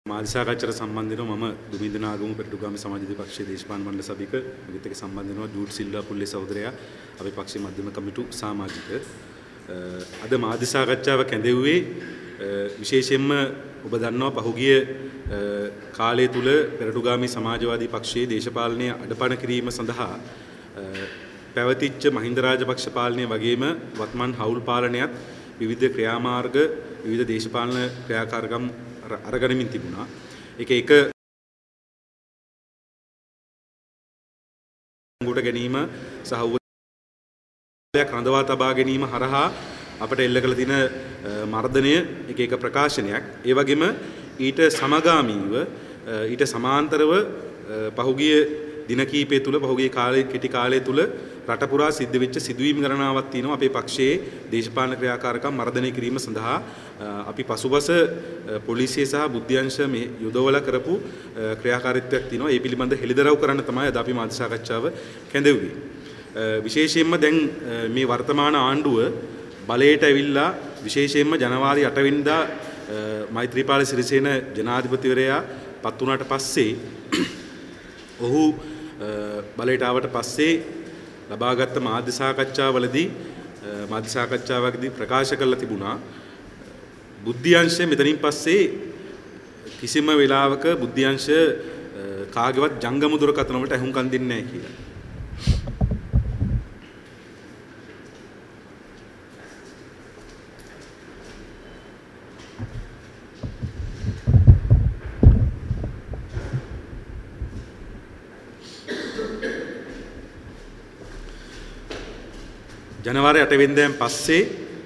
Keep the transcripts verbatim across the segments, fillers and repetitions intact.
මාධ්‍යසාකච්ඡාවට සම්බන්ධ වෙනවා මම දුමින්ද නාගමු පෙරටුගාමී සමාජවාදී පක්ෂයේ දේශපාලන මණ්ඩල සභික විත් එක්ක සම්බන්ධ වෙනවා ජූඩ් සිල්වා පුල්ලේ සහෝදරයා අපේ පක්ෂයේ මධ්‍යම කමිටු සමාජික අද මාධ්‍යසාකච්ඡාව කැඳෙව්වේ විශේෂයෙන්ම ඔබ දන්නවා පහුගිය කාලය තුල පෙරටුගාමී සමාජවාදී පක්ෂයේ දේශපාලනය අඩපණ කිරීම සඳහා පැවතිච්ච මහින්ද රාජපක්ෂ පාලනය වගේම වත්මන් හවුල් පාලනයත් විවිධ ක්‍රියාමාර්ග විවිධ දේශපාලන ක්‍රියාකාරකම් අරගනිමින් තිබුණා. ඒක එක ගොඩ ගැනීම සහ උවදයක් රඳවා තබා ගැනීම හරහා අපට එල්ල කළ තියෙන මර්ධනය එක එක ප්‍රකාශනයක්. ඒ වගේම ඊට සමගාමීව ඊට සමාන්තරව පහුගිය දින කීපය තුල පහුගිය කාලයේ කෙටි කාලය තුල රට පුරා සිද්ධ වෙච්ච සිදුවීම් ගණනාවක් තියෙනවා අපේ පක්ෂයේ දේශපාලන ක්‍රියාකාරකම් මර්ධනය කිරීම සඳහා අපි පසුබස පොලිසිය සහ බුද්ධ්‍යංශ මේ යොදවලා කරපු ක්‍රියාකාරීත්වයක් තියෙනවා. ඒ පිළිබඳ හෙළිදරව් කරන්න තමයි අද අපි මාධ්‍ය සාකච්ඡාව කැඳෙව්වේ. විශේෂයෙන්ම දැන් මේ වර්තමාන ආණ්ඩුව බලයට ඇවිල්ලා විශේෂයෙන්ම ජනවාරි අට වෙනිදා මෛත්‍රීපාල සිරිසේන ජනාධිපතිවරයා පත් වුණාට පස්සේ ඔහු බලයට ආවට පස්සේ ලබාගත් මාධ්‍ය සාකච්ඡාවලදී මාධ්‍ය සාකච්ඡාවකදී ප්‍රකාශ කළා තිබුණා බුද්ධ්‍යංශය මෙතනින් පස්සේ කිසිම වෙලාවක බුද්ධ්‍යංශ කාගේවත් ජංගම දුරකථන වලට අහුම්කම් දෙන්නේ නැහැ කියලා. ජනවාරි අට වෙනිදාන් පස්සේ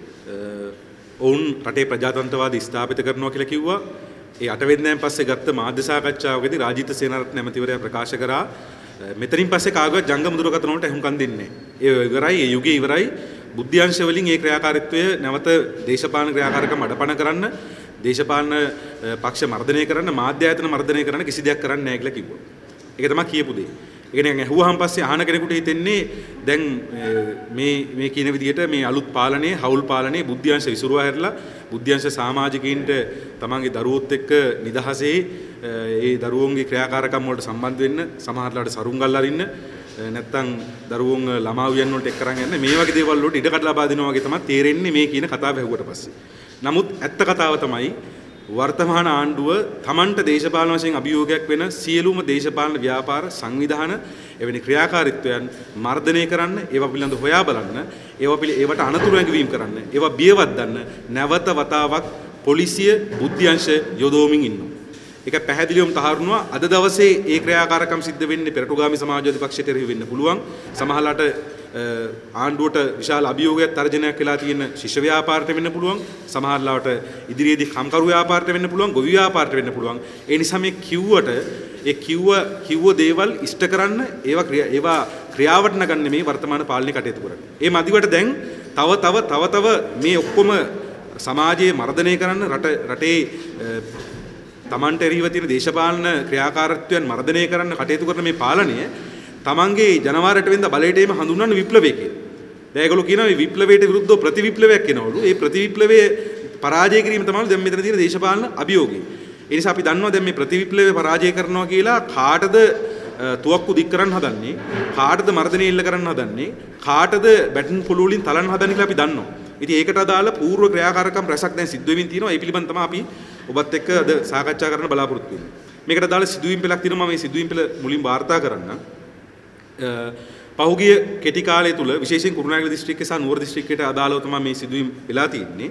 ඔවුන් රටේ ප්‍රජාතන්ත්‍රවාදී ස්ථාපිත කරනවා කියලා කිව්වා. ඒ අට වෙනිදාන් පස්සේ ගත්ත මාධ්‍ය සාකච්ඡාවකදී රාජිත සේනාරත්න ඇමතිවරයා ප්‍රකාශ කරා මෙතනින් පස්සේ කාගවත් ජංගම දුරකථන වලට අහුම්කම් දෙන්නේ නැහැ. ඒ ඉවරයි, ඒ යුගය ඉවරයි. බුද්ධ්‍යංශ වලින් ඒ ක්‍රියාකාරීත්වය නැවත දේශපාලන ක්‍රියාකාරකම් අඩපණ කරන්න, දේශපාලන පක්ෂ මර්ධනය කරන්න, මාධ්‍ය ආයතන මර්ධනය කරන්න කිසි දෙයක් කරන්නේ නැහැ කියලා කිව්වා. ඒක තමයි කියපු දේ. ඒ කියන්නේ ඇහුවාන් පස්සේ අහන කෙනෙකුට හිතෙන්නේ දැන් මේ මේ කියන විදිහට මේ අලුත් පාලනයේ හවුල් පාලනයේ බුද්ධ්‍යංශ විසුරුවා හැරලා බුද්ධ්‍යංශ සමාජිකයින්ට තමන්ගේ දරුවොත් එක්ක නිදහසේ ඒ දරුවන්ගේ ක්‍රියාකාරකම් වලට සම්බන්ධ වෙන්න සමහරట్లాට සරුංගල් අරින්න නැත්තම් දරුවෝන් ළමා උයන් වලට එක්ක අරන් යන්න මේ වගේ දේවල් වලට ඉඩකඩ ලබා දෙනවා වගේ තමයි තේරෙන්නේ මේ කියන කතාව ඇහුවට පස්සේ. නමුත් ඇත්ත කතාව තමයි වර්තමාන ආණ්ඩුව තමන්ට දේශපාලන වශයෙන් අභියෝගයක් වෙන සියලුම දේශපාලන ව්‍යාපාර සංවිධාන එවැනි ක්‍රියාකාරීත්වයන් මර්ධනය කරන්න, ඒවා පිළිබඳ හොයා බලන්න, ඒවා පිළි ඒවට අනතුරු ඇඟවීම් කරන්න, ඒවා බියවත් දන්න නැවත වතාවක් පොලිසිය බුද්ධ්‍යංශ යොදවමින් ඉන්නවා. ඒක පැහැදිලිවම තහවුරුනවා. අද දවසේ ඒ ක්‍රියාකාරකම් සිද්ධ වෙන්නේ පෙරටුගාමී සමාජවාදී පක්ෂයට එරෙහි වෙන්න පුළුවන්. සමහරලාට ආණ්ඩුවට විශාල අභියෝගයක් තර්ජනයක් වෙලා තියෙන ශිෂ්‍ය ව්‍යාපාරයට වෙන්න පුළුවන්. සමහරලාට ඉදිරියේදී කම්කරු ව්‍යාපාරයට වෙන්න පුළුවන්, ගොවි ව්‍යාපාරයට වෙන්න පුළුවන්. ඒ නිසා මේ කිව්වට ඒ කිව්ව කිව්ව දේවල් ඉෂ්ට කරන්න ඒවා ඒවා ක්‍රියාවට නගන්නේ මේ වර්තමාන පාලනය කටයුතු කරන්නේ. ඒ මදිවට දැන් තව තව තව තව මේ ඔක්කොම සමාජයේ මර්ධනය කරන්න රට රටේ තමන්ට එරෙහිව තියෙන දේශපාලන ක්‍රියාකාරීත්වයන් මර්ධනය කරන්න කටයුතු කරන මේ පාලනය තමන්ගේ ජනවාරි අට වෙනිදා බලයට එීම හඳුන්වන්නේ විප්ලවය කියලා. දැන් ඒගොල්ලෝ කියනවා මේ විප්ලවයට විරුද්ධව ප්‍රතිවිප්ලවයක් එනවලු. ඒ ප්‍රතිවිප්ලවයේ පරාජය කිරීම තමයි දැන් මෙතන තියෙන දේශපාලන අභියෝගය. ඒ නිසා අපි දන්නවා දැන් මේ ප්‍රතිවිප්ලවය පරාජය කරනවා කියලා කාටද තුවක්කු දික් කරන්න හදන්නේ, කාටද මර්ධනය එල්ල කරන්න හදන්නේ, කාටද බැටන් පොළු වලින් තලන්න හදන්නේ කියලා අපි දන්නවා. ඉතින් ඒකට අදාළ පූර්ව ක්‍රියාකාරකම් රැසක් දැන් සිද්ධ වෙමින් තියෙනවා. ඒ පිළිබඳව තමයි අපි ඔබත් එක්ක අද සාකච්ඡා කරන්න බලාපොරොත්තු වෙන්නේ. මේකට අදාළ සිදුවීම් පෙළක් තියෙනවා. මේ සිදුවීම් පෙළ මුලින් වාර්තා කරන්න. පහුගිය කෙටි කාලය තුල විශේෂයෙන් කුරුණෑගල දිස්ත්‍රික්කය සහ නුවර දිස්ත්‍රික්කයට අදාළව තමයි මේ සිදුවීම් වෙලා තියෙන්නේ.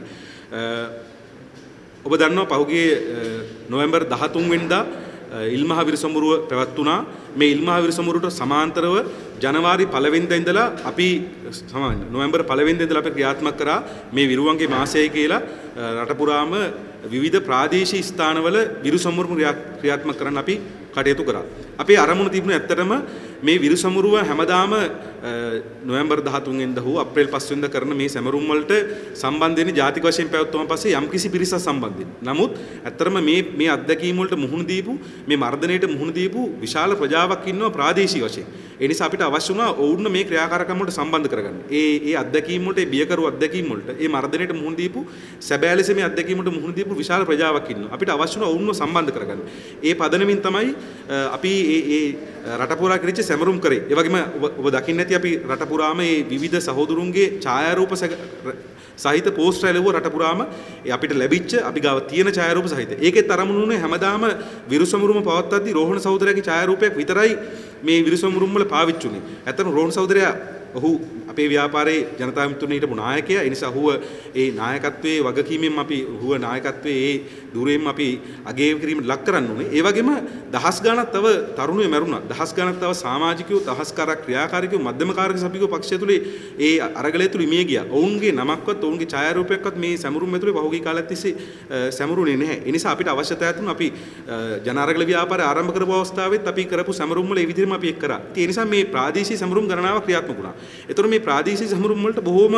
ඔබ දන්නවා පහුගිය නොවැම්බර් දහතුන් වෙනිදා ඉල්මහ විරසමුරුව පැවැත්වුණා. මේ ඉල්මහ විරසමුරුවට සමාන්තරව ජනවාරි පළවෙනිදා ඉඳලා අපි සමාන නොවැම්බර් පළවෙනිදා ඉඳලා අපි ක්‍රියාත්මක කරා මේ විරුවන්ගේ මාසයයි කියලා රට පුරාම විවිධ ප්‍රාදේශීය ස්ථානවල විරුසමුරුව ක්‍රියාත්මක කරන්න අපි කටයුතු කරා. අපේ අරමුණ තිබුණේ ඇත්තටම මේ විරුසමුරුව හැමදාම නොවැම්බර් දහතුන් වෙනිදා හෝ අප්‍රේල් පහ වෙනිදා කරන මේ සැමරුම් වලට සම්බන්ධ වෙන්නේ ජාතික වශයෙන් පැවැත්වුවාන් පස්සේ යම්කිසි පිරිසක් සම්බන්ධ වෙනවා. නමුත් ඇත්තටම මේ මේ අත්දැකීම් වලට මුහුණ දීපු මේ මර්ධනයට මුහුණ දීපු විශාල ප්‍රජාවක් ඉන්නවා ප්‍රාදේශීය වශයෙන්. ඒ නිසා අපිට අවශ්‍ය වුණා ඔවුන් මේ ක්‍රියාකාරකම් වලට සම්බන්ධ කරගන්න. ඒ ඒ අත්දැකීම් වලට ඒ බියකරු අත්දැකීම් වලට ඒ මර්ධනයට මුහුණ දීපු සැබෑ ලෙස මේ අත්දැකීම් වලට මුහුණ දීපු විශාල ප්‍රජාවක් ඉන්නවා. අපිට අවශ්‍ය වුණා ඔවුන්ව සම්බන්ධ කරගන්න. ඒ පදනමින් තමයි අපි ඒ ඒ රට පුරා කිරිච්ච සැමරුම් කරේ. ඒ වගේම ඔබ දකින්න ඇති අපි රට පුරාම මේ විවිධ සහෝදරුන්ගේ ඡායාරූප සහිත පෝස්ටර් ලැබුව රට පුරාම ඒ අපිට ලැබිච්ච අපි ගාව තියෙන ඡායාරූප සහිත. ඒකෙත් අරමුණුනේ හැමදාම විරුසමුරුම පවත්වද්දී රෝහණ සහෝදරයාගේ ඡායාරූපයක් විතරයි මේ විරුසමුරුම් වල පාවිච්චි උනේ. ඇත්තටම රෝහණ සහෝදරයා ඔහු අපේ ව්‍යාපාරයේ ජනතා මිතුරනේ හිටපු නායකයා. ඒ නිසා ඔහුව ඒ නායකත්වයේ වගකීමෙන් අපි ඔහුව නායකත්වයේ ඒ දුරෙන් අපි අගය කිරීමට ලක් කරන්න ඕනේ. ඒ වගේම දහස් ගණක් තව තරුණයෝ මැරුණා. දහස් ගණක් තව සමාජිකයෝ, දහස් කරක් ක්‍රියාකාරිකයෝ, මධ්‍යම කාර්යක සභිකයෝ පක්ෂය තුලේ ඒ අරගලය තුල මිය ගියා. ඔවුන්ගේ නමක්වත් ඔවුන්ගේ ඡායාරූපයක්වත් මේ සැමරුම් ඇතුලේ පහුගිය කාලයක් තිස්සේ සැමරුනේ නැහැ. ඒ නිසා අපිට අවශ්‍යතාවය තුන අපි ජන අරගල ව්‍යාපාරය ආරම්භ කරපු අවස්ථාවෙත් අපි කරපු සැමරුම් වල ඒ විදිහම අපි එක් කරා. ඒ නිසා මේ ප්‍රාදේශීය සැමරුම් ගණනාවක් ක්‍රියාත්මක වුණා. ඒතර මේ ප්‍රාදේශීය සැමරුම් වලට බොහෝම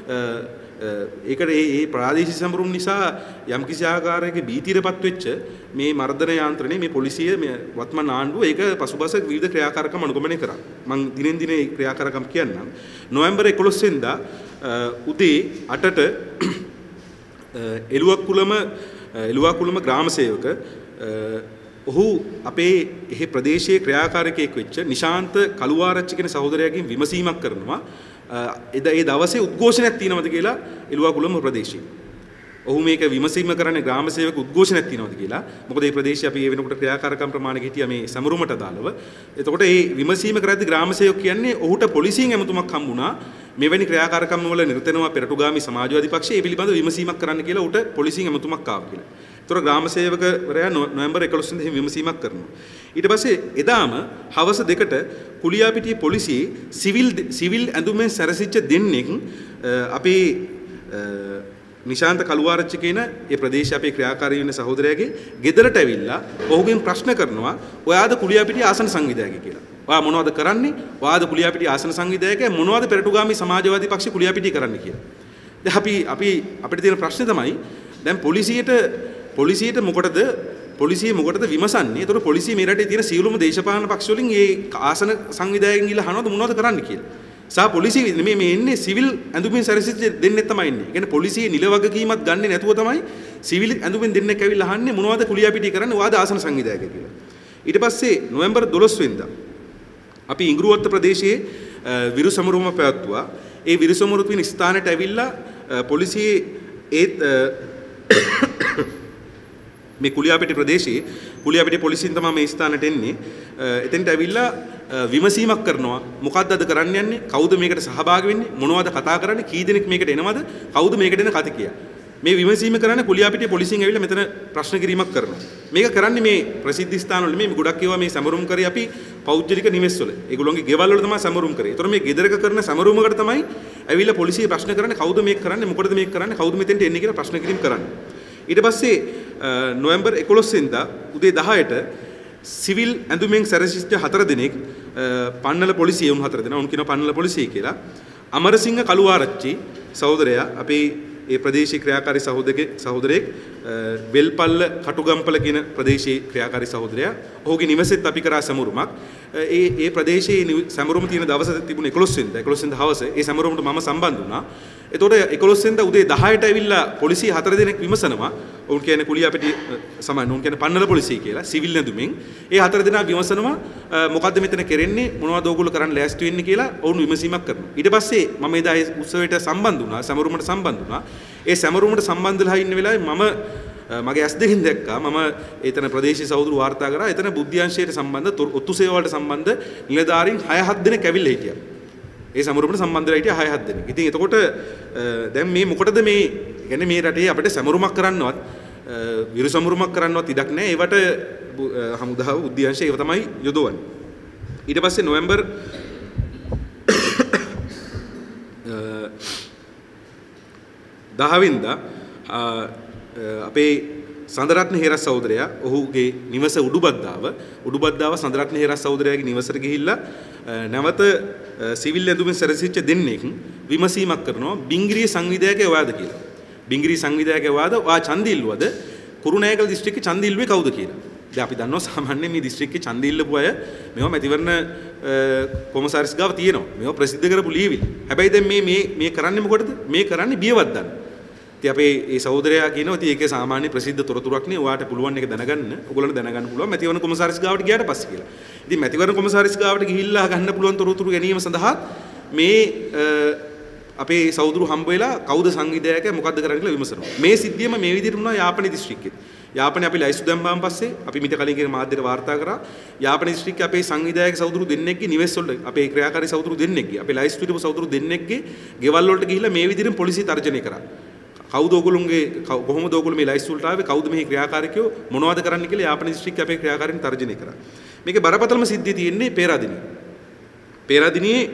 ඒකට ඒ ඒ ප්‍රාදේශීය සැමරුම් නිසා යම්කිසි ආකාරයක බීතියටපත් වෙච්ච මේ මර්ධන යාන්ත්‍රණය මේ පොලිසිය මේ වත්මන් ආණ්ඩුව ඒක පසුබස විවිධ ක්‍රියාකාරකම් අනුගමනය කරා. මම දිනෙන් දින ඒ ක්‍රියාකාරකම් කියන්නම්. නොවැම්බර් එකොළොස් වෙනිදා උදේ අටට එළුවක්කුළම එළුවක්කුළම ග්‍රාම සේවක ඔහු අපේ එහි ප්‍රදේශයේ ක්‍රියාකාරකයෙක් වෙච්ච නිශාන්ත කළුආරච්චි කියන සහෝදරයාගෙන් විමසීමක් කරනවා. එදා ඒ දවසේ උද්ඝෝෂණයක් තියෙනවද කියලා එළුවකුළම ප්‍රදේශයේ. ඔහු මේක විමසීම කරන්නේ ග්‍රාම සේවක උද්ඝෝෂණයක් තියෙනවද කියලා. මොකද මේ ප්‍රදේශයේ අපි ඒ වෙනකොට ක්‍රියාකාරකම් ප්‍රමාණයක් හිටියා මේ සමරුමට අදාළව. එතකොට මේ විමසීම කරද්දී ග්‍රාම සේවක කියන්නේ ඔහුට පොලිසියෙන් ඇමතුමක් හම්බුණා. මෙවැනි ක්‍රියාකාරකම් වල නිරතනවා පෙරටුගාමි සමාජවාදී පක්ෂය ඒ පිළිබඳව විමසීමක් කරන්න කියලා උට පොලිසියෙන් ඇමතුමක් ආවා කියලා. ඒතර ග්‍රාම සේවකවරයා නොවැම්බර් එකොළොස් වෙනිදා විමසීමක් කරනවා. ඊට පස්සේ එදාම හවස දෙකට කුලියාපිටියේ පොලිසියේ සිවිල් සිවිල් ඇඳුමෙන් සැරසිච්ච දෙන්නෙක් අපේ නිශාන්ත කළුආරච්චි කියන ඒ ප්‍රදේශයේ අපේ ක්‍රියාකාරී වෙන සහෝදරයාගේ ගෙදරට ඇවිල්ලා ඔහුගෙන් ප්‍රශ්න කරනවා ඔයාද කුලියාපිටියේ ආසන සංවිධායකය කියලා. ඔයා මොනවද කරන්නේ? ඔයාද කුලියාපිටියේ ආසන සංවිධායකයා මොනවද පෙරටුගාමි සමාජවාදී පක්ෂ කුලියාපිටියේ කරන්නේ කියලා. දැන් අපි අපි අපිට තියෙන ප්‍රශ්නේ තමයි දැන් පොලිසියට පොලිසියට මොකටද පොලිසිය මොකටද විමසන්නේ? ඒතර පොලිසිය මේ රටේ තියෙන සියලුම දේශපාලන පක්ෂ වලින් ඒ ආසන සංවිධායකයන් ගිහලා අහනවද මොනවද කරන්න කියලා. සා පොලිසිය මේ මේ එන්නේ සිවිල් ඇඳුමින් සැරසිච්ච දෙන්නෙක් තමයි ඉන්නේ. ඒ කියන්නේ පොලිසිය නිල වගකීමක් ගන්නෙ නැතුව තමයි සිවිල් ඇඳුමින් දෙන්නෙක් ඇවිල්ලා අහන්නේ මොනවද කුලියාපිටිය කරන්නේ? ඔයාද ආසන සංවිධායකය කියලා. ඊට පස්සේ නොවැම්බර් දොළොස් වෙනිදා අපි ඉංග්‍රීවත්ත ප්‍රදේශයේ විරුසමරුම පැවැත්වුවා. ඒ විරුසමරුත් වෙන ස්ථානයට ඇවිල්ලා පොලිසියේ ඒත් මේ කුලියාපිටිය ප්‍රදේශයේ කුලියාපිටිය පොලිසියෙන් තමයි මේ ස්ථානට එන්නේ. එතෙන්ට ඇවිල්ලා විමසීමක් කරනවා. මොකක්ද අද කරන්න යන්නේ? කවුද මේකට සහභාගී වෙන්නේ? මොනවද කතා කරන්නේ? කී දෙනෙක් මේකට එනවද? කවුද මේකට එන කතිකියා? මේ විමසීම කරන්නේ කුලියාපිටිය පොලිසියෙන් ඇවිල්ලා මෙතන ප්‍රශ්න කිරීමක් කරනවා. මේක කරන්නේ මේ ප්‍රසිද්ධ ස්ථානවල මේ ගොඩක් ඒවා මේ සමරුම් කරේ අපි පෞද්ගලික නිවෙස්වල. ඒගොල්ලෝගේ ගෙවල් වල තමයි සමරුම් කරේ. ඒතර මේ ගෙදරක කරන සමරුමකට තමයි ඇවිල්ලා පොලිසිය ප්‍රශ්න කරන්නේ කවුද මේක කරන්නේ? මොකටද මේක කරන්නේ? කවුද මෙතෙන්ට එන්නේ කියලා ප්‍රශ්න කිරීම කරන්නේ. ඊට පස්සේ නොවැම්බර් එකොළොස් වෙනිදා උදේ දහයට සිවිල් ඇඳුමෙන් සැරසිච්ච හතර දෙනෙක් පන්නල පොලිසිය උන් හතර දෙනා උන් කියන පන්නල පොලිසිය කියලා අමරසිංහ කළුආරච්චි සහෝදරයා අපේ ඒ ප්‍රදේශීය ක්‍රියාකාරී සහෝදරයෙක් සහෝදරයෙක් වෙල්පල්ල කටුගම්පල කියන ප්‍රදේශීය ක්‍රියාකාරී සහෝදරයා ඔහුගේ නිවසෙත් අපි කරා සමරුමක් ඒ ඒ ප්‍රදේශයේ සමරුම තියෙන දවස තිබුණ එකොළොස් වෙනිදා එකොළොස් වෙනිදා හවස ඒ සමරුමට මම සම්බන්ධ වුණා. එතකොට එකොළොස් වෙනිදා උදේ දහයට ඇවිල්ලා පොලිසිය හතර දෙනෙක් විමසනවා. ඔවුන් කියන්නේ කුලියාපිටිය සමාන ඔවුන් කියන්නේ පන්නල පොලිසිය කියලා සිවිල් ඇඳුමින්. ඒ හතර දෙනා විමසනවා මොකද්ද මෙතන කරන්නේ මොනවද ඕගොල්ලෝ කරන්න ලෑස්ති වෙන්නේ කියලා ඔවුන් විමසීමක් කරනවා. ඊට පස්සේ මම එදා ඒ උත්සවයට සම්බන්ධ වුණා. සමරුමට සම්බන්ධ වුණා. ඒ සමරුමට සම්බන්ධ වෙලා ඉන්න වෙලාවේ මම මගේ ඇස් දෙකින් දැක්කා මම එතන ප්‍රදේශීය සහෝදරු වාර්තා කරා එතන බුද්ධ්‍යංශයට සම්බන්ධ ඔත්තු සේවාවලට සම්බන්ධ නිලධාරීන් හය හත් දෙනෙක් ඇවිල්ලා හිටියා. ඒ සමරුමට සම්බන්ධ වෙලා හිටියා හය හත් දෙනෙක්. ඉතින් එතකොට දැන් මේ මොකටද මේ කියන්නේ මේ රටේ අපිට සමරුමක් කරන්නවත් විරු සමරුමක් කරන්නවත් ඉඩක් නැහැ. ඒවට හමුදාව බුද්ධ්‍යංශය ඒව තමයි යොදවන්නේ. ඊට පස්සේ නොවැම්බර් දහ වෙනිදා අපේ සඳරත්න හේරස් සහෝදරයා ඔහුගේ නිවස උඩුබද්දාව උඩුබද්දාව සඳරත්න හේරස් සහෝදරයාගේ නිවසට ගිහිල්ලා නැවත සිවිල් ඇඳුමින් සැරසිච්ච දෙන්නෙක් විමසීමක් කරනවා බිංගිරිය සංවිධායකයා ඔයාද කියලා. බිංගිරිය සංවිධායකයා ඔයාද ඔයා ඡන්ද ඉල්ලුවද කුරුණෑගල දිස්ත්‍රික්කේ ඡන්ද ඉල්ලුවේ කවුද කියලා. දැන් අපි දන්නවා සාමාන්‍යයෙන් මේ දිස්ත්‍රික්කේ ඡන්ද ඉල්ලපු අය මේවා මැතිවරණ කොමසාරිස් ගාව තියෙනවා. මේවා ප්‍රසිද්ධ කරපු ලියවිලි. හැබැයි දැන් මේ මේ මේ කරන්නේ මොකටද? මේ කරන්නේ බියවත් දන්න. ඉතින් අපේ ඒ සහෝදරයා කියනවා ඉතින් ඒකේ සාමාන්‍ය ප්‍රසිද්ධ තොරතුරක් නේ ඔයාට පුළුවන් එක දැනගන්න. ඔයගොල්ලන්ට දැනගන්න පුළුවන් මැතිවරණ කොමසාරිස් ගාවට ගියාට පස්සේ කියලා. ඉතින් මැතිවරණ කොමසාරිස් ගාවට ගිහිල්ලා ගන්න පුළුවන් තොරතුරු ගැනීම සඳහා මේ අපේ සහෝදරු හම්බ වෙලා කවුද සංවිධායකයා මොකද්ද කරන්නේ කියලා විමසනවා. මේ සිද්ධියම මේ විදිහට වුණා යාපනයේ දිස්ත්‍රික්කෙත්. යාපනයේ අපි ලයිස්තු දැම්මාන් පස්සේ අපි මිට කලින් කියන මාධ්‍යට වාර්තා කරා යාපනයේ දිස්ත්‍රික්කයේ අපේ සංවිධායක සහෝදරු දෙන්නෙක්ගේ නිවෙස් වල අපේ ක්‍රියාකාරී සහෝදරු දෙන්නෙක්ගේ අපේ ලයිස්තු හිටපු සහෝදරු දෙන්නෙක්ගේ ගෙවල් වලට ගිහිල්ලා මේ විදිහෙන් පොලිසිය තර්ජනය කරා. කවුද ඕගොල්ලෝගේ කොහොමද ඕගොල්ලෝ මේ ලයිස්තු වලට ආවේ කවුද මේ ක්‍රියාකාරීකයෝ මොනවද කරන්න කියලා යාපනයේ දිස්ත්‍රික්කයේ අපේ ක්‍රියාකාරීන් තර්ජනය කරා. මේකේ බරපතලම සිද්ධිය තියෙන්නේ පේරාදෙණියේ. පේරාදෙණියේ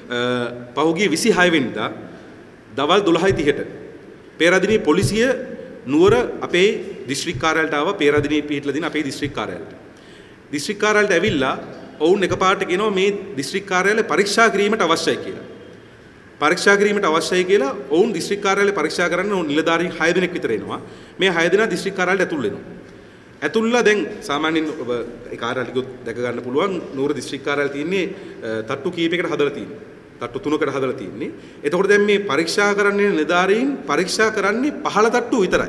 පහුගිය විසිහය වෙනිදා දවල් දොළහයි තිහට පේරාදෙණියේ පොලිසිය නුවර අපේ දිස්ත්‍රික් කාර්යාලයට ආවා. පේරාදෙණියේ පිහිටලා දින අපේ දිස්ත්‍රික් කාර්යාලයට. දිස්ත්‍රික් කාර්යාලයට ඇවිල්ලා ඔවුන් එකපාරට කියනවා මේ දිස්ත්‍රික් කාර්යාලය පරීක්ෂා කිරීමට අවශ්‍යයි කියලා. පරීක්ෂා කිරීමට අවශ්‍යයි කියලා ඔවුන් දිස්ත්‍රික් කාර්යාලය පරීක්ෂා කරන්න ඕන නිලධාරීන් හය දෙනෙක් විතර එනවා. මේ හය දෙනා දිස්ත්‍රික් කාර්යාලයට ඇතුල් වෙනවා. ඇතුල්ලා දැන් සාමාන්‍යයෙන් ඔබ ඒ කාර්යාලය දැක ගන්න පුළුවන් නුවර දිස්ත්‍රික් කාර්යාලය තියෙන්නේ තට්ටු කීපයකට හදලා තියෙන්නේ. තට්ටු තුනකට හදලා තියෙන්නේ. එතකොට දැන් මේ පරීක්ෂා කරන්නේ නිලධාරීන් පරීක්ෂා කරන්නේ පහළ තට්ටු විතරයි.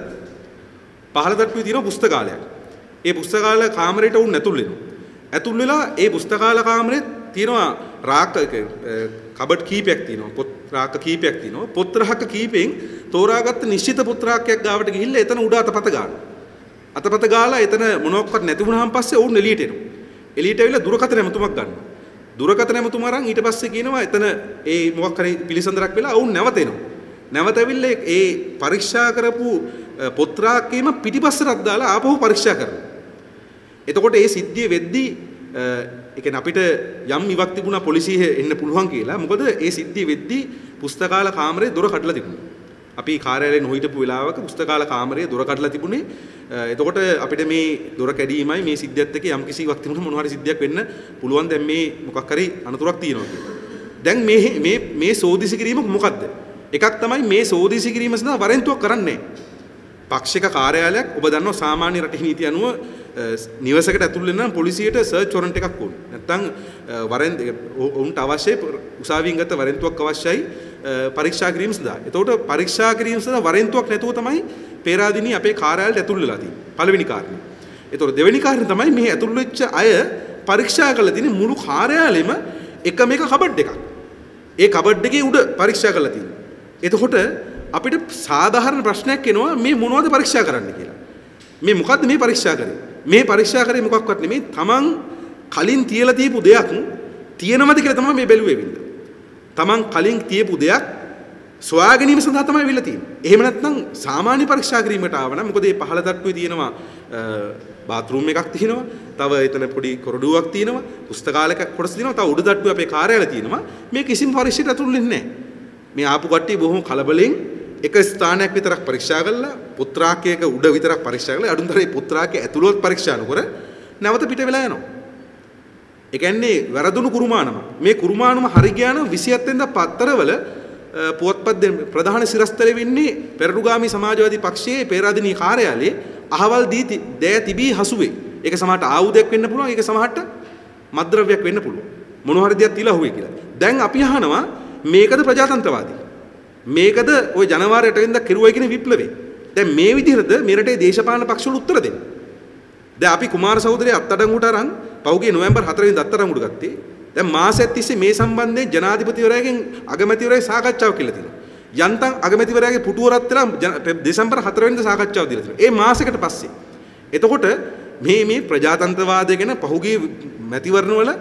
පහළ තට්ටුවේ තියෙන පුස්තකාලයක්. ඒ පුස්තකාල කාමරයට උන් ඇතුල් වෙනවා. ඇතුල් වෙලා ඒ පුස්තකාල කාමරේ තියෙනවා රාක්ක කබඩ් කීපයක් තියෙනවා. පොත් රාක්ක කීපයක් තියෙනවා. පොත් රාක්ක කීපෙන් තෝරාගත්ත නිශ්චිත පොත් රාක්කයක් ගාවට ගිහිල්ලා එතන උඩ අතපත ගන්නවා. අතපත ගාලා එතන මොනක්වත් නැති වුණාන් පස්සේ උන් එළියට එනවා. එළියට ඇවිල්ලා දුරකථන ඇමතුමක් ගන්නවා. දුරකථන ඇමතුම අරන් ඊට පස්සේ කියනවා එතන ඒ මොකක් හරි පිළිසඳරක් වෙලා වුන් නැවතෙනවා. නැවත ඇවිල්ලා ඒ පරීක්ෂා කරපු පොත් රාක්කේම පිටිපස්සට දාලා ආපහු පරීක්ෂා කරනවා. එතකොට ඒ සිද්ධිය වෙද්දී ඒ කියන්නේ අපිට යම් ඉවක් තිබුණා පොලිසිය එන්න පුළුවන් කියලා. මොකද ඒ සිද්ධිය වෙද්දී පුස්තකාල කාමරේ දොර කඩලා තිබුණා. අපි කාර්යාලයේ නොහිටපු වෙලාවක පුස්තකාල කාමරයේ දොර කඩලා තිබුණේ. එතකොට අපිට මේ දොර කැඩීමයි මේ සිද්ධියත් එක්ක යම් කිසි ඉවක් තිබුණා මොනවා හරි සිද්ධියක් වෙන්න පුළුවන්. දැන් මේ මොකක් හරි අනතුරක් තියෙනවා කියලා. දැන් මේ මේ මේ සෝදිසි කිරීම මොකද්ද? එකක් තමයි මේ සෝදිසි කිරීම සඳහා වරෙන්තුවක් කරන්නේ නැහැ. පක්ෂික කාර්යාලයක් ඔබ දන්නවා සාමාන්‍ය රටේ නීතිය අනුව නිවසකට ඇතුල් වෙන්න නම් පොලිසියට සර්ච් වොරන්ට් එකක් ඕනේ. නැත්නම් වරෙන්ට් උන්ට අවශ්‍යයි උසාවියෙන් ගත්ත වරෙන්තුවක් අවශ්‍යයි පරීක්ෂා කිරීම සඳහා. එතකොට පරීක්ෂා කිරීම සඳහා වරෙන්තුවක් නැතුව තමයි පේරාදෙණිය අපේ කාර්යාලයට ඇතුල් වෙලා තියෙන්නේ. පළවෙනි කාරණේ. එතකොට දෙවෙනි කාරණේ තමයි මේ ඇතුල් වෙච්ච අය පරීක්ෂා කරලා තියෙන මුළු කාර්යාලෙම එකම එක කබඩ් එකක්. ඒ කබඩ් එකේ උඩ පරීක්ෂා කරලා තියෙනවා. එතකොට අපිට සාධාරණ ප්‍රශ්නයක් එනවා මේ මොනවද පරීක්ෂා කරන්න කියලා. මේ මොකද්ද මේ පරීක්ෂා කරේ? මේ පරීක්ෂා කරේ මොකක්වත් නෙමෙයි. තමන් කලින් තියලා තියපු දෙයක් තියෙනවද කියලා තමයි මේ බැලුවේ වින්ද. තමන් කලින් තියපු දෙයක් සොයා ගැනීම සඳහා තමයි වෙලා තියෙන්නේ. එහෙම නැත්නම් සාමාන්‍ය පරීක්ෂා කිරීමට ආව නම් මොකද මේ පහළ තට්ටුවේ තියෙනවා බාත්රූම් එකක් තියෙනවා. තව එතන පොඩි කොරඩුවක් තියෙනවා. පුස්තකාලයක කොටස් තියෙනවා. තව උඩ තට්ටුවේ අපේ කාර්යාලය තියෙනවා. මේ කිසිම පරීක්ෂයට ඇතුල් වෙන්නේ නැහැ. මේ ආපු කට්ටිය බොහොම කලබලෙන් එක ස්ථානයක් විතරක් පරීක්ෂා කළා පුත්‍රාකයක උඩ විතරක් පරීක්ෂා කළා අඩුතරේ පුත්‍රාකයේ ඇතුළත් පරීක්ෂා නොකර නැවත පිට වෙලා යනවා. ඒ කියන්නේ වැරදුණු කුරුමානම මේ කුරුමානම හරි ගියා නම් විසිහත් වෙනිදා පත්තරවල පුවත්පත් ප්‍රධාන සිරස්තලෙ වෙන්නේ පෙරළුගාමී සමාජවාදී පක්ෂයේ පේරාදෙණිය කාර්යාලයේ අහවල් දී දෑ තිබී හසුවේ. ඒක සමහරට ආයුධයක් වෙන්න පුළුවන්. ඒක සමහරට මත්ද්‍රව්‍යයක් වෙන්න පුළුවන්. මොන හරි දෙයක් තියලා හුවේ කියලා. දැන් අපි අහනවා මේකද ප්‍රජාතන්ත්‍රවාදී? මේකද ওই ජනවාරි අට වෙනිදා කෙරුවයි කියන විප්ලවය. දැන් මේ විදිහටද මේ රටේ දේශපාලන පක්ෂවල උත්තර දෙන්න. දැන් අපි කුමාර සහෝදරයා අත්අඩංගුවට අරන් පහුගිය නොවැම්බර් හතර වෙනිදා අත්අඩංගුවට ගත්තේ. දැන් මාසයක් තිස්සේ මේ සම්බන්ධයෙන් ජනාධිපතිවරයාගෙන් අගමැතිවරයා සාකච්ඡාවක් කියලා තියෙනවා. යන්තම් අගමැතිවරයාගේ පුටුව රත් වෙලා දෙසැම්බර් හතර වෙනිදා සාකච්ඡාවක් දීලා තියෙනවා. ඒ මාසයකට පස්සේ. එතකොට මේ මේ ප්‍රජාතන්ත්‍රවාදය ගැන පහුගිය මැතිවරණ වල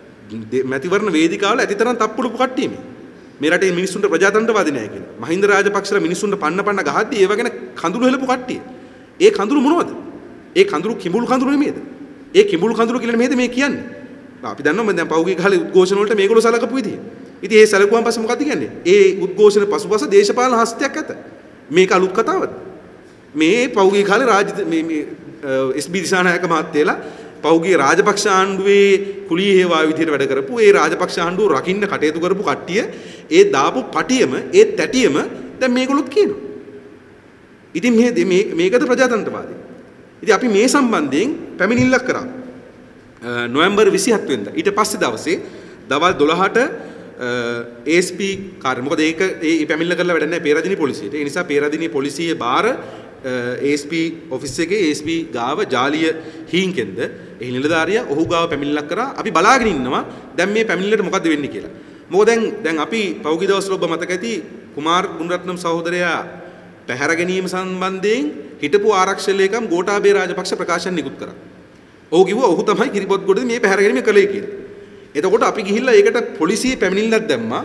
මැතිවරණ වේදිකාවල ඇතිතරම් තප්පුලපු කට්ටිය මේ. මේ රටේ මිනිස්සුන්ට ප්‍රජාතන්ත්‍රවාදී නැහැ කියලා. මහින්ද රාජපක්ෂලා මිනිස්සුන්ට පන්න පන්න ගහද්දී ඒව ගැන කඳුළු හෙලපු කට්ටිය. ඒ කඳුළු මොනවද? ඒ කඳුළු කිඹුල් කඳුළු නෙමෙයිද? ඒ කිඹුල් කඳුළු කියලා නෙමෙයිද මේ කියන්නේ? අපි දන්නවා දැන් පහුගිය කාලේ උද්ඝෝෂණ වලට මේගොල්ලෝ සලකපු විදිය. ඉතින් ඒ සලකුවන් පස්සේ මොකද්ද කියන්නේ? ඒ උද්ඝෝෂණ පසුපස දේශපාලන හස්තයක් ඇත. මේක අලුත් කතාවද? මේ පෞගේ කාලේ රාජ්‍ය මේ මේ එස්.බී. දිසානායක මහත්තයලා පෞගේ රාජපක්ෂ ආණ්ඩුවේ කුලී හේවා විදිහට වැඩ කරපු ඒ රාජපක්ෂ ආණ්ඩුව රකින්න කටයුතු කරපු කට්ටිය ඒ දාපු පටියම ඒ තැටියම දැන් මේගොල්ලොත් කියනවා. ඉතින් මේ මේ මේකද ප්‍රජාතන්ත්‍රවාදී. ඉතින් අපි මේ සම්බන්ධයෙන් පැමිණිල්ලක් කරා. නොවැම්බර් විසිහත් වෙනිදා. ඊට පස්සේ දවසේ දවල් දොළහට ඒ එස් පී කාර්ය මොකද ඒක ඒ පැමිණිල්ල කරලා වැඩක් නැහැ පේරාදෙණිය පොලිසියට. ඒ නිසා පේරාදෙණිය පොලිසියේ බාර ඒ එස් පී ඔෆිස් එකේ ඒ එස් පී ගාව ජාලිය හීන්කෙන්ද එහි නිලධාරියා ඔහු ගාව පැමිණිල්ලක් කරා. අපි බලාගෙන ඉන්නවා දැන් මේ පැමිණිල්ලට මොකද්ද වෙන්නේ කියලා. මොකද දැන් දැන් අපි පෞගී දවස්වල ඔබ මතක ඇති කුමාර් ගුණරත්නම් සහෝදරයා පැහැර ගැනීම සම්බන්ධයෙන් හිටපු ආරක්ෂක ලේකම් ගෝඨාභය රාජපක්ෂ ප්‍රකාශන නිකුත් කරා. ඔහු කිව්වා ඔහු තමයි කිරිබොත්ගොඩේ මේ පැහැර ගැනීම කළේ කියලා. එතකොට අපි ගිහිල්ලා ඒකට පොලිසිය පැමිණිල්ලක් දැම්මා.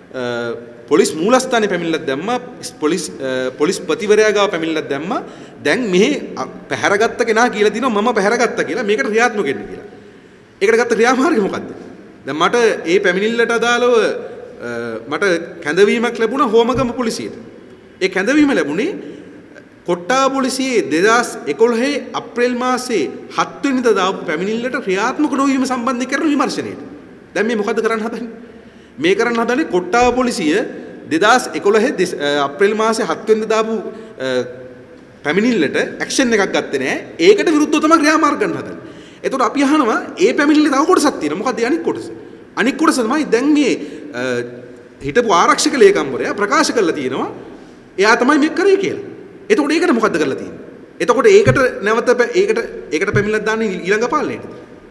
පොලිස් මූලස්ථානේ පැමිණිල්ලක් දැම්මා. පොලිස් පොලිස් ප්‍රතිවරයා ගාව පැමිණිල්ලක් දැම්මා. දැන් මෙහි පැහැරගත්ත කෙනා කියලා දිනවා මම පැහැරගත්තා කියලා. මේකට ක්‍රියාත්මක වෙන්න කියලා. ඒකට ගත්ත ක්‍රියාමාර්ගය මොකද්ද? දැන් මට ඒ පැමිණිල්ලට අදාළව මට කැඳවීමක් ලැබුණා හෝමගම පොලිසියට. ඒ කැඳවීම ලැබුණේ කොට්ටා පොලිසියේ දෙදහස් එකොළහේ අප්‍රේල් මාසයේ හත් වෙනිදා දාපු පැමිණිල්ලට ක්‍රියාත්මක නොවීම සම්බන්ධයෙන් කරන විමර්ශනයට. දැන් මේ මොකද්ද කරන්න හදන්නේ? මේ කරන්න හදන්නේ කොට්ටා පොලිසිය දෙදහස් එකොළහේ අප්‍රේල් මාසයේ හත් වෙනිදා දාපු පැමිණිල්ලට ඇක්ෂන් එකක් ගත්තේ නැහැ. ඒකට විරුද්ධව තමයි ක්‍රියාමාර්ග ගන්න හදන්නේ. එතකොට අපි අහනවා ඒ පැමිණිල්ලේ තව කොටසක් තියෙනවා. මොකද්ද අනික් කොටස? අනික් කොටස තමයි දැන් මේ හිටපු ආරක්ෂක ලේකම්වරයා ප්‍රකාශ කරලා තියෙනවා එයා තමයි මේක කරේ කියලා. එතකොට ඒකට මොකද්ද කරලා තියෙන්නේ? එතකොට ඒකට නැවත ඒකට ඒකට පැමිණිල්ලක් දාන්නේ ඊළඟ පාලනයේද?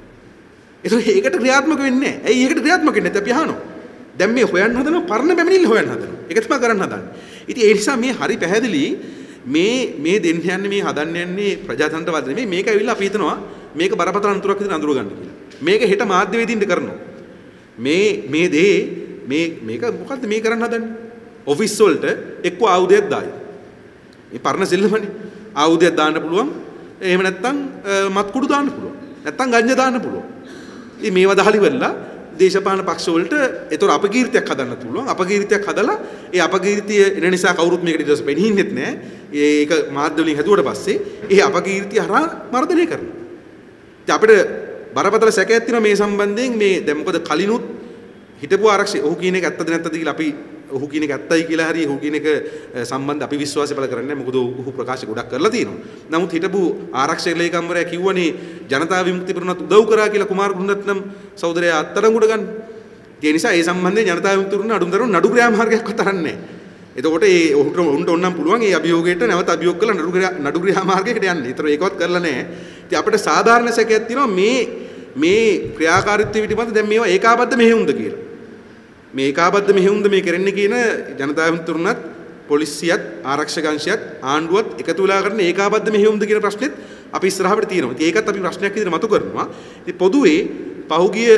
එතකොට ඒකට ක්‍රියාත්මක වෙන්නේ නැහැ. ඇයි ඒකට ක්‍රියාත්මක වෙන්නේ නැත්නම් අපි අහනවා. දැන් මේ හොයන්න හදනවා පරණ පැමිණිල්ල හොයන්න හදනවා. ඒක තමයි කරන්න හදන්නේ. ඉතින් ඒ නිසා මේ හරි පැහැදිලි මේ මේ දෙන්න යන්නේ මේ හදන්න යන්නේ ප්‍රජාතන්ත්‍රවාද නෙමෙයි. මේක ඇවිල්ලා අපි හිතනවා මේක බරපතල අන්තරක් විදිහට අඳුර ගන්න කියලා. මේක හෙට මාධ්‍යවේදීන්ට කරනවා. මේ මේ දේ මේ මේක මොකද්ද මේ කරන්න හදන්නේ? ඔෆිස් වලට එක්ක ආයුධයක් දායි. මේ පරණ සෙල්ලමනේ. ආයුධයක් දාන්න පුළුවන්. එහෙම නැත්නම් මත්කුඩු දාන්න පුළුවන්. නැත්නම් ගංජා දාන්න පුළුවන්. ඉතින් මේවා දහලි වෙලා දේශපාලන පක්ෂ වලට ඒතර අපකීර්තියක් හදන්න පුළුවන්. අපකීර්තියක් හදලා ඒ අපකීර්තිය එන නිසා කවුරුත් මේකට ඊට පස්සේ බැනින්නෙත් නැහැ. ඒක මාධ්‍ය වලින් හැදුවට පස්සේ ඒ අපකීර්තිය හරහා මර්ධනය කරනවා. ඉතින් අපිට බරපතල සැකයක් තියෙනවා මේ සම්බන්ධයෙන් මේ දැන් මොකද කලිනුත් හිටපු ආරක්ෂක ඔහු කියන එක ඇත්තද නැත්තද කියලා අපි ඔහු කියන එක ඇත්තයි කියලා හරි ඔහු කියන එක සම්බන්ධ අපි විශ්වාසය පළ කරන්නේ නැහැ. මොකද ඔහු ප්‍රකාශ ගොඩක් කරලා තියෙනවා. නමුත් හිටපු ආරක්ෂක ලේකම්වරයා කිව්වනේ ජනතා විමුක්ති පෙරමුණත් උදව් කරා කියලා කුමාර ගුණරත්නම් සහෝදරයා අත්අඩංගුවට ගන්න. ඒ නිසා ඒ සම්බන්ධයෙන් ජනතා විමුක්ති පෙරමුණ අඩුම්තරම නඩු ක්‍රියාමාර්ගයක්වත් තරන්නේ නැහැ. එතකොට ඒ ඔහුට උන්ට ඕනම් පුළුවන් ඒ අභියෝගයට නැවත අභියෝග කරලා නඩු නඩු ක්‍රියාමාර්ගයකට යන්න. ඒතර ඒකවත් කරලා නැහැ. ඉතින් අපිට සාධාරණ සැකයක් තියෙනවා මේ මේ ක්‍රියාකාරීත්වය පිටිපස්ස දැන් මේවා ඒකාබද්ධ මෙහෙයුම්ද කියලා. මේ ඒකාබද්ධ මෙහෙයුම්ද මේ කරන්නේ කියන ජනතා විමුක්තිරුණත් පොලිසියත් ආරක්ෂක අංශයත් ආණ්ඩුවත් එකතු වෙලා කරන ඒකාබද්ධ මෙහෙයුම්ද කියන ප්‍රශ්නෙත් අපි ඉස්සරහට තියෙනවා. ඉතින් ඒකත් අපි ප්‍රශ්නයක් විදිහට මතු කරනවා. ඉතින් පොදුවේ පහුගිය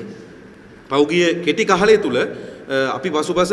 පහුගිය කෙටි කාලය තුල අපි පසුපස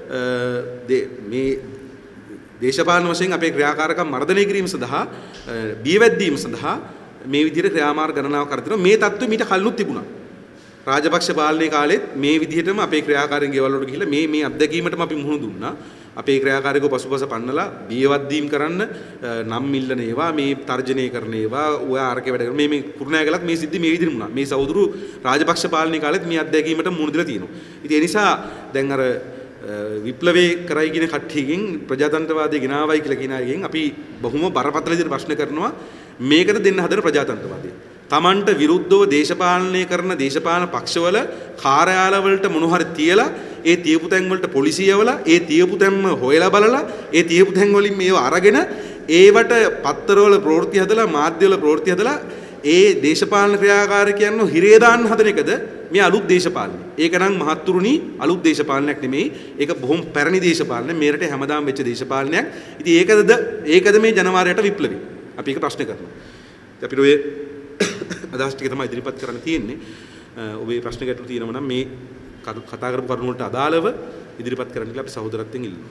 මේ දේශපාලන වශයෙන් අපේ ක්‍රියාකාරකම් මර්ධනය කිරීම සඳහා බියවැද්දීම සඳහා මේ විදිහට ක්‍රියාමාර්ග ගණනාවක් කරලා මේ තත්ත්වෙ මීට කලිනුත් තිබුණා. රාජපක්ෂ පාලනයේ කාලෙත් මේ විදිහටම අපේ ක්‍රියාකාරීන් ගෙවල් වලට ගිහිල්ලා මේ මේ අත්දැකීමටම අපි මුහුණ දුන්නා. අපේ ක්‍රියාකාරීකව පසුපස පන්නලා බියවැද්දීම් කරන්න නම් මිල්ලන ඒවා මේ තර්ජනය කරන ඒවා ඔයා අරකේ වැඩ කරන මේ මේ කුරුණෑගලත් මේ සිද්ධි මේ විදිහට වුණා. මේ සහෝදරු රාජපක්ෂ පාලනයේ කාලෙත් මේ අත්දැකීමට මුහුණ දීලා තියෙනවා. ඉතින් ඒ නිසා දැන් අර විප්ලවයේ කරයි කියන කට්ටියකින් ප්‍රජාතන්ත්‍රවාදය ගෙනාවයි කියලා කියන අයගෙන් අපි බොහොම බරපතල විදිහට ප්‍රශ්න කරනවා මේකට දෙන්න හදන ප්‍රජාතන්ත්‍රවාදය. තමන්ට විරුද්ධව දේශපාලනය කරන දේශපාලන පක්ෂවල කාර්යාලවලට මොන හරි තියලා ඒ තියපු තැන් වලට පොලිසියවලා ඒ තියපු තැන්ම හොයලා බලලා ඒ තියපු තැන් වලින් මේව අරගෙන ඒවට පත්තරවල ප්‍රවෘත්ති හදලා මාධ්‍යවල ප්‍රවෘත්ති හදලා ඒ දේශපාලන ක්‍රියාකාරකයන්ව හිරේ දාන්න හදන එකද මේ අලුත් දේශපාලනය. ඒක නම් මහත්තුරුනි අලුත් දේශපාලනයක් නෙමෙයි. ඒක බොහොම පැරණි දේශපාලනයක්. මේ රටේ හැමදාම වෙච්ච දේශපාලනයක්. ඉතින් ඒකද ඒකද මේ ජනවාරයට විප්ලවය. අපි ඒක ප්‍රශ්න කරනවා. ඉතින් අපිට ඔය අදහස් ටික තමයි ඉදිරිපත් කරන්න තියෙන්නේ. ඔබේ ප්‍රශ්න ගැටළු තියෙනවා නම් මේ කතා කරපු කරුණු වලට අදාළව ඉදිරිපත් කරන්න කියලා අපි සහෝදරත්වයෙන් ඉල්ලනවා.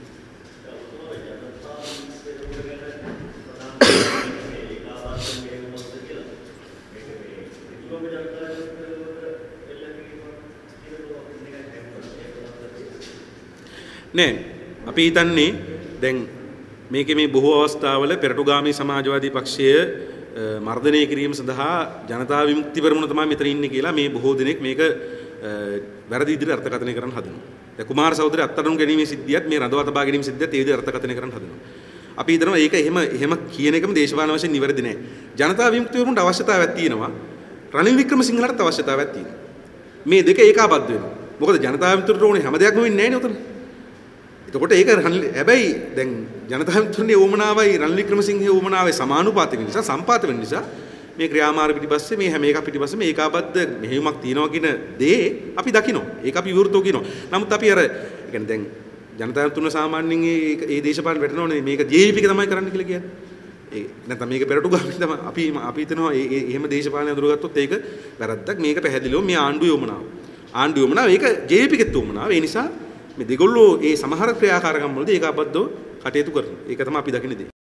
නෑ අපි හිතන්නේ දැන් මේකේ මේ බොහෝ අවස්ථාවල පෙරටුගාමී සමාජවාදී පක්ෂය මර්ධනය කිරීම සඳහා ජනතා විමුක්ති පෙරමුණ තමයි මෙතන ඉන්නේ කියලා මේ බොහෝ දෙනෙක් මේක වැරදි විදිහට අර්ථකථනය කරන්න හදනවා. දැන් කුමාර සහෝදරය අත්අඩංගු ගැනීමේ සිද්ධියත් මේ රඳවා තබා ගැනීම සිද්ධියත් ඒ විදිහට අර්ථකථනය කරන්න හදනවා. අපි හිතනවා ඒක එහෙම එහෙම කියන එකම දේශපාලන වශයෙන් නිවැරදි නෑ. ජනතා විමුක්ති පෙරමුණට අවශ්‍යතාවයක් තියෙනවා. රනිල් වික්‍රමසිංහලට අවශ්‍යතාවයක් තියෙනවා. මේ දෙක ඒකාබද්ධ වෙනවා. මොකද ජනතා විමුක්තියට ඕනේ හැම දෙයක්ම වෙන්නේ නෑනේ උතන. එතකොට ඒක හැබැයි දැන් ජනතා විමුක්තියේ ඕමනාවයි රනිල් වික්‍රමසිංහේ ඕමනාවයි සමානුපාතික නිසා සම්පාත වෙන නිසා මේ ක්‍රියාමාර්ග පිටිපස්සේ මේ හැම එකක් පිටිපස්සේ මේ ඒකාබද්ධ මෙහෙයුමක් තියෙනවා කියන දේ අපි දකිනවා. ඒක අපි විවෘතව කියනවා. නමුත් අපි අර يعني දැන් ජනතා විමුක්තිය සාමාන්‍යයෙන් ඒ ඒ දේශපාලන වැටෙනවනේ මේක ජේ වී පී එක තමයි කරන්න කියලා කියන්නේ. ඒ නැත්නම් මේක පෙරටුගාමී තමයි. අපි අපි හිතනවා ඒ එහෙම දේශපාලනය අඳුරගත්තොත් ඒක වැරද්දක්. මේක පැහැදිලිව මේ ආණ්ඩුවේ යොමනාව. ආණ්ඩුවේ යොමනාව ඒක ජේ වී පී කෙත් යොමනාව. ඒ නිසා මේ දෙගොල්ලෝ ඒ සමහර ක්‍රියාකාරකම් වලදී ඒකාබද්ධව කටයුතු කරනවා. ඒක තමයි අපි දකින්නේ දේ.